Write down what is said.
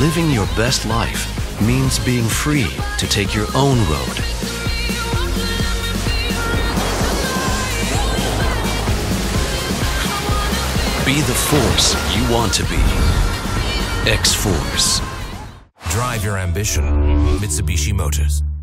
living your best life means being free to take your own road. Be the force you want to be. X-Force. Drive your ambition. Mitsubishi Motors.